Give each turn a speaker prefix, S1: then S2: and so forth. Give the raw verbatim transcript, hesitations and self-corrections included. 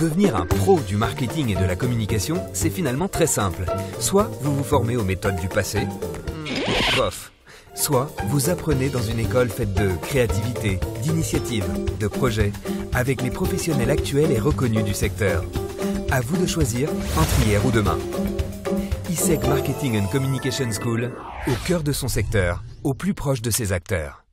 S1: Devenir un pro du marketing et de la communication, c'est finalement très simple. Soit vous vous formez aux méthodes du passé, bof. Soit vous apprenez dans une école faite de créativité, d'initiative, de projets, avec les professionnels actuels et reconnus du secteur. À vous de choisir entre hier ou demain. I S E C Marketing and Communication School, au cœur de son secteur, au plus proche de ses acteurs.